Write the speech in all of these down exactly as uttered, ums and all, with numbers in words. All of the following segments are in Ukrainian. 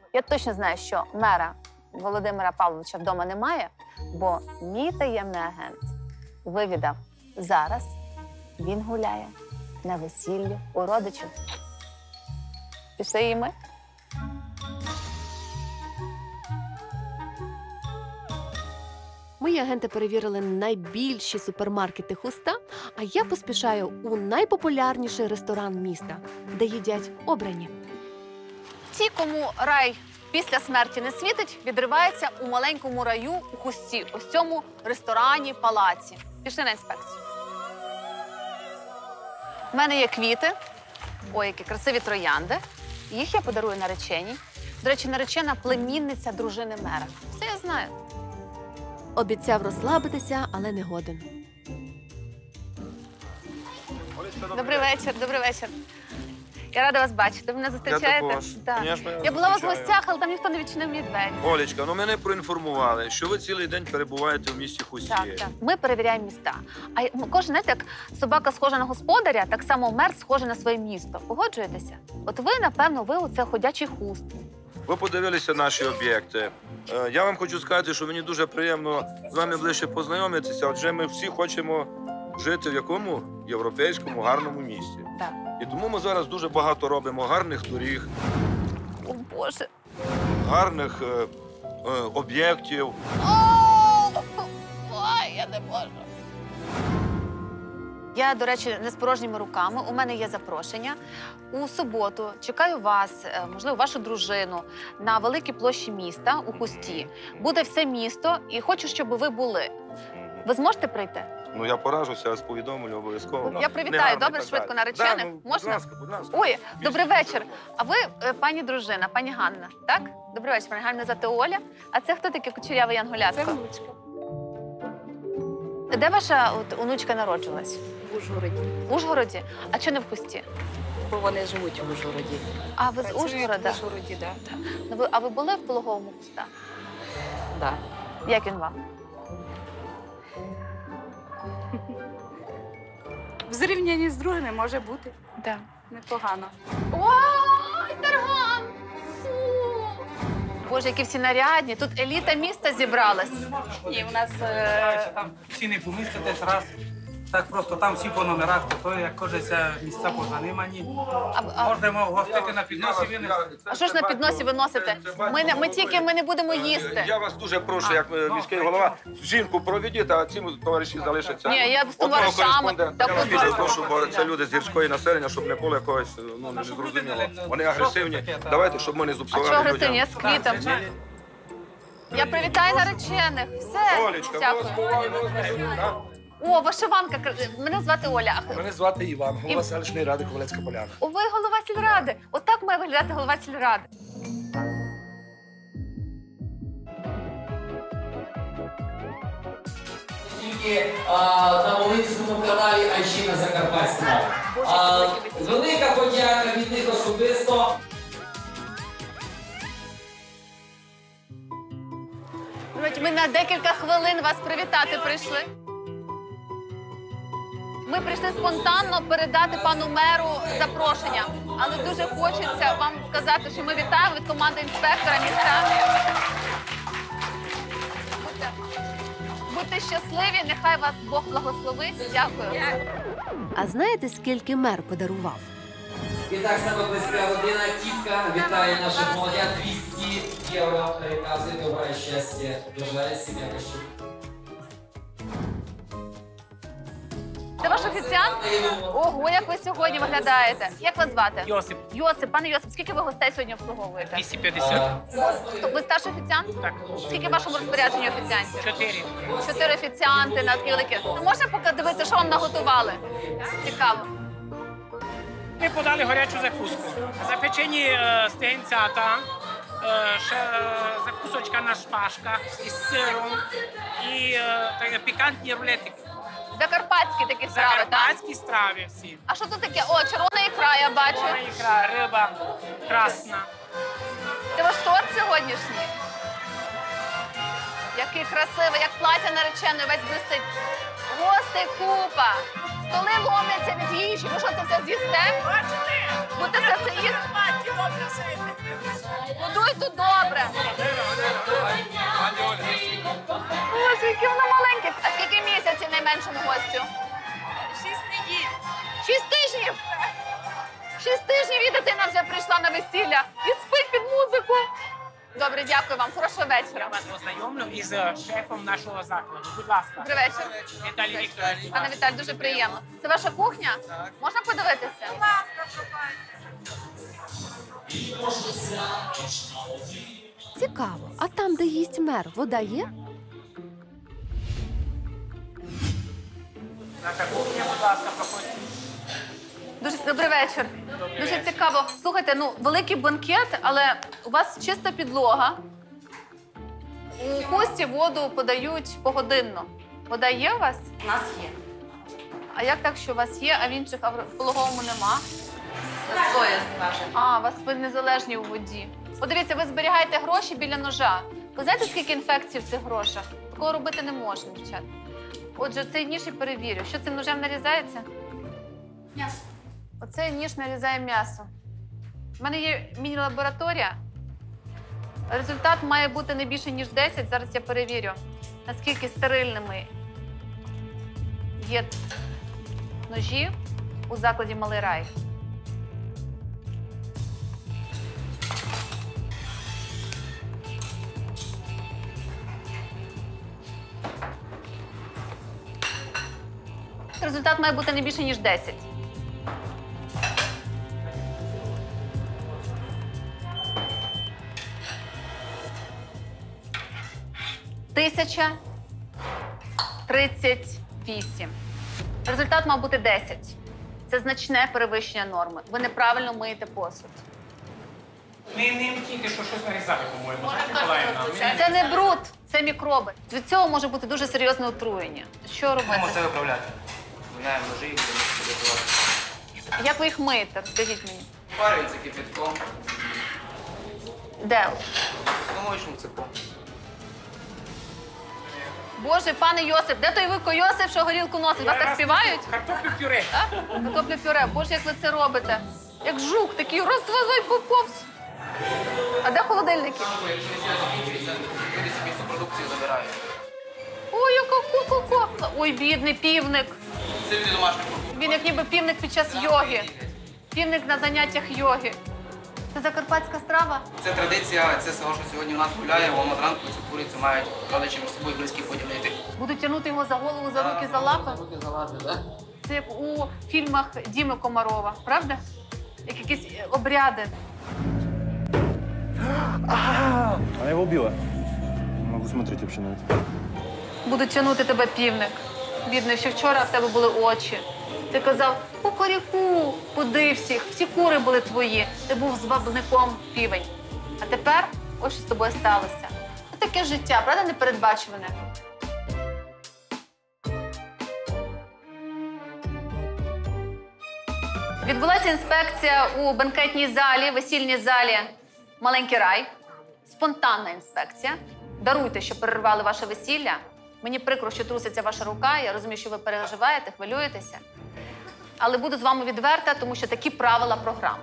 Я точно знаю, що мера Володимира Павловича вдома немає, бо мій таємний агент вивідав зараз. Він гуляє на весіллі у родичів. Пішли і ми. Мої агенти перевірили найбільші супермаркети Хуста, а я поспішаю у найпопулярніший ресторан міста, де їдять обрані. Ті, кому рай після смерті не світить, відриваються у маленькому раю у Хусті, ось цьому ресторані, палаці. Пішли на інспекцію. У мене є квіти. Ой, які красиві троянди. Їх я подарую нареченій. До речі, наречена племінниця дружини мера. Все я знаю. Обіцяв розслабитися, але не годен. Добрий вечір, добрий вечір. Я рада вас бачити. Ви мене зустрічаєте? Я також. Да. Звісно, я Я була у вас в зустрічаю. гостях, але там ніхто не відчинив мені двері. Олечка, ну мене проінформували, що ви цілий день перебуваєте в місті Хусті. Так, так. Ми перевіряємо міста. А й- кожен, знаєте, як собака схожа на господаря, так само мер схожий на своє місто. Погоджуєтеся? От ви, напевно, ви оце ходячий хуст. Ви подивилися наші об'єкти. Е, Я вам хочу сказати, що мені дуже приємно з вами ближче познайомитися. Адже ми всі хочемо жити в якому європейському гарному місті. Так. І тому ми зараз дуже багато робимо гарних доріг, О, Боже. гарних е, е, об'єктів. О! Ой, я не можу. Я, до речі, не з порожніми руками. У мене є запрошення. У суботу чекаю вас, е, можливо, вашу дружину, на великій площі міста у Хусті. Буде все місто і хочу, щоб ви були. Ви зможете прийти? Ну я поражуся, з повідомлю обов'язково. Я привітаю, Негарно добре, так швидко далі. наречених. Да, ну, Можна? Будь ласка, будь ласка. Ой, добрий Місце вечір. дуже- А ви е, пані дружина, пані Ганна, так? Добрий вечір, пані Ганна, мене звати Оля. А це хто таке кучеряве янголятко? Це внучка Де ваша от, онучка народжувалась? в Ужгороді, В Ужгороді? А чи не в Хусті? бо вони живуть в Ужгороді. А ви з Працюють Ужгорода? В Ужгороді, так. Да. Ну, ви- А ви були в пологовому Хуста? Да. Як він вам? В зрівнянні з другими може бути Да. непогано. Ой, Тарган! Фу! Боже, які всі нарядні. Тут еліта міста зібралась. Ні, у нас Е, е, Там всі не поміститесь раз. Так просто там всі по номерах, то як кажеться, місця позанимані. А, а, Можемо гостити на підносі винести. а що ж на підносі виносите? Ми, не- ми тільки ми не будемо їсти. Я вас дуже прошу, А. як е, міський голова, жінку проведіть, а ці товариші залишаться. Ні, я з Одного товаришами. кореспондента. Так, Я вас будь дуже ласка. прошу, бо це люди з гірської населення, щоб не було якогось, ну, не зрозуміло. Вони агресивні. Давайте, щоб ми не А зупсували чого людям. агресивні? Я з квітом. Я привітаю наречених. Все. Олечка, Дякую. так? О, вишиванка. кр- Мене звати Оля. А Мене звати Іван, голова Ів- селищної ради Ковалецька Поляна. О, ви голова сільради. Отак має виглядати голова сільради. Тільки а, на Волинському каналі Айщина Закарпатська. А, велика подяка від них особисто. Друзі, ми на декілька хвилин вас привітати прийшли. Ми прийшли спонтанно передати пану меру запрошення, але дуже хочеться вам сказати, що ми вітаємо від команди інспектора міста. Будьте, будьте щасливі, нехай вас Бог благословить. Дякую. А знаєте, скільки мер подарував? І так само близька родина, тітка вітає наших молодят двісті євро. Переказує добре щастя. Бажаю сім'я кощу. Це ваш офіціант? Ого, як ви сьогодні виглядаєте. Як вас звати? Йосип, Йосип, пане Йосип, скільки ви гостей сьогодні обслуговуєте? двісті п'ятдесят. Хто, ви старший офіціант? Так. Скільки в вашому розпорядженні офіціантів? Чотири. Чотири офіціанти на такі великі. Ну, можна поки дивитися, що вам наготували? Цікаво. Ми подали гарячу закуску. Запечені е, стегенцята, е, ще е, закусочка на шпажках із сиром і е, такі пікантні рулетики. Закарпатські такі страви, так? Закарпатські страви всі. А що тут таке? О, червона ікра, я бачу. Червона ікра, риба, красна. Це ваш торт сьогоднішній? Який красивий, як плаття нареченої, весь блистить. Гостей купа. Столи ломляться від їжі. Ви що, це все з'їсте? Будете все це їсти? Ну, дуй тут добре. Боже, яке воно маленьке. А скільки місяців найменшому гостю? Шість неділь. Шість тижнів. Шість тижнів і дитина вже прийшла на весілля і спить під музику. Добре, дякую вам. Хорошого Я вечора. вас ознайомлю із е, шефом нашого закладу. Будь ласка. Добрий вечір. Віталій Вікторович. Пане Віталій, дуже приємно. Це ваша кухня? Так. Можна подивитися? Цікаво, а там, де їсть мер, вода є? Наша кухня, будь ласка, проходьте. Дуже добрий вечір. Дуже цікаво. Слухайте, ну великий банкет, але у вас чиста підлога. У гості воду подають погодинно. Вода є у вас? У нас є. А як так, що у вас є, а в інших а в пологовому нема? Своє скаже. А, у вас ви незалежні у воді. Подивіться, ви зберігаєте гроші біля ножа. Ви знаєте, скільки інфекцій в цих грошах? Такого робити не можна, дівчата. Отже, цей ніж і перевірю. Що цим ножем нарізається? М'ясо. Оцей ніж нарізає м'ясо. У мене є міні-лабораторія. Результат має бути не більше, ніж десять. Зараз я перевірю, наскільки стерильними є ножі у закладі «Малий рай». Результат має бути не більше, ніж десять. Тисяча тридцять вісім. Результат мав бути десять. Це значне перевищення норми. Ви неправильно миєте посуд. Ми ним тільки що щось нарізали, по-моєму. Знаєте, Миколаївна? Це не бруд, це мікроби. Від цього може бути дуже серйозне отруєння. Що Будемо робити? це виправляти. Міняємо ножі і будемо підготувати. Як ви їх миєте? Скажіть мені. Парюється кипятком, Де? сломочним цепом. Боже, пане Йосип, де той Вуйко Йосип, що горілку носить? Вас так співають? Картоплю пюре. Картоплю пюре. Боже, як ви це робите? Як жук такий, розвозой поповз. А де холодильники? Якщо весілля закінчується, люди собі всю продукцію забирають. Ой, яка ку-ку-ку. Ой, бідний півник. Це люди домашні продукти. Він як ніби півник під час йоги. Півник на заняттях йоги. Це закарпатська страва? Це традиція, це село, що сьогодні у нас гуляє, воно зранку цю курицю мають родичі між собою близькі поділити. Будуть тягнути його за голову, за руки, за лапи? За руки, за лапи, так. Це як у фільмах Діми Комарова, правда? Як якісь е, обряди. Она его убила. Не могу смотреть вообще на это. Будуть тягнути тебе півник. Бідний, ще вчора в тебе були очі. Ти казав, кукуріку, куди всіх? Всі кури були твої. Ти був звабником півень. А тепер ось що з тобою сталося. Ось таке життя, правда, непередбачуване? Відбулася інспекція у бенкетній залі, весільній залі «Маленький рай». Спонтанна інспекція. Даруйте, що перервали ваше весілля. Мені прикро, що труситься ваша рука. Я розумію, що ви переживаєте, хвилюєтеся. Але буду з вами відверта, тому що такі правила програми.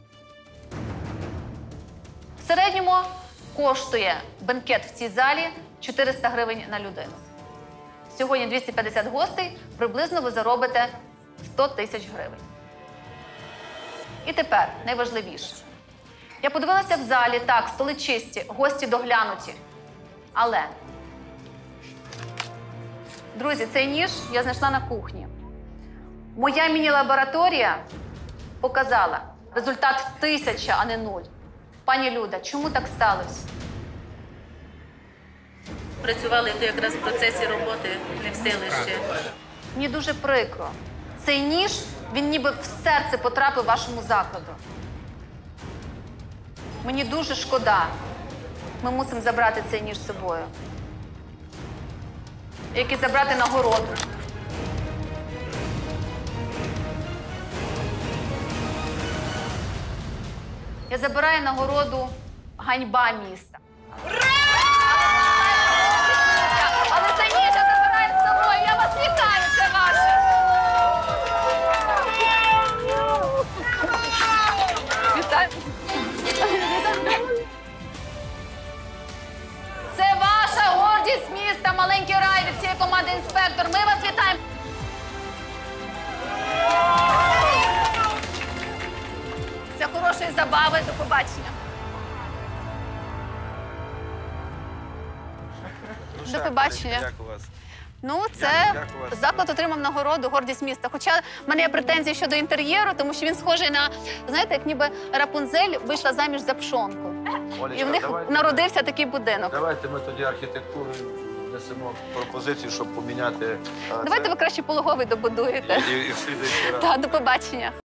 В середньому коштує бенкет в цій залі чотириста гривень на людину. Сьогодні двісті п'ятдесят гостей, приблизно ви заробите сто тисяч гривень. І тепер найважливіше. Я подивилася в залі, так, столи чисті, гості доглянуті. Але, друзі, цей ніж я знайшла на кухні. Моя міні-лабораторія показала результат тисяча, а не нуль. Пані Люда, чому так сталося? Працювали то якраз в процесі роботи, не в сили ще. Мені дуже прикро. Цей ніж, він ніби в серце потрапив вашому закладу. Мені дуже шкода. Ми мусимо забрати цей ніж з собою. Як і забрати нагороду. Я забираю нагороду «Ганьба міста». Але цей ніж я забираю з собою. Я вас вітаю, це ваше. Вітаю. забави. До побачення. Ну, До що, побачення. Як у вас? Ну, це Як- як у вас? заклад отримав нагороду «Гордість міста». Хоча в мене є претензії щодо інтер'єру, тому що він схожий на, знаєте, як ніби Рапунзель вийшла заміж за пшонку. Олечка, І в них давайте- народився такий будинок. Давайте ми тоді архітектуру внесемо пропозицію, щоб поміняти. е, Давайте це. ви краще пологовий добудуєте. І, і, і в слідуючий раз. Так, до побачення.